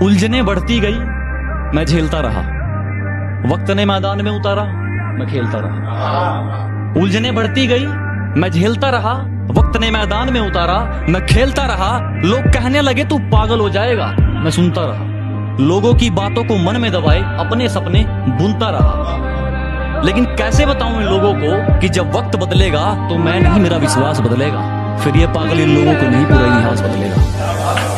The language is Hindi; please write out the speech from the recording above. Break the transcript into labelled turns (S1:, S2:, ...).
S1: उलझने बढ़ती गई, मैं झेलता रहा। वक्त ने मैदान में उतारा, मैं खेलता रहा। उलझने बढ़ती गई, मैं झेलता रहा। वक्त ने मैदान में उतारा, मैं खेलता रहा। लोग कहने लगे तू पागल हो जाएगा, मैं सुनता रहा। लोगों की बातों को मन में दबाए अपने सपने बुनता रहा। लेकिन कैसे बताऊं इन लोगों को कि जब वक्त बदलेगा तो मैं नहीं, मेरा विश्वास बदलेगा। फिर ये पागल इन लोगों को नहीं, पूरा इतिहास बदलेगा।